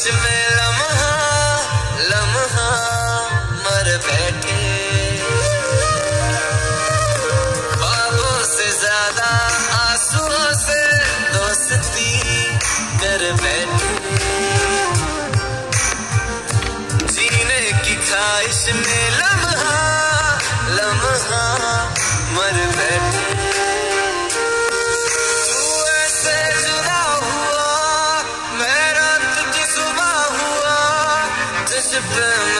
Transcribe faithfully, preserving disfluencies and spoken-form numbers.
में लम्हा लम्हा मर बैठे, ख्वाबों से ज्यादा आंसुओं से दोस्ती कर बैठे, जीने की ख्वाहिश में लम्हा लम्हा मर बैठे। Burn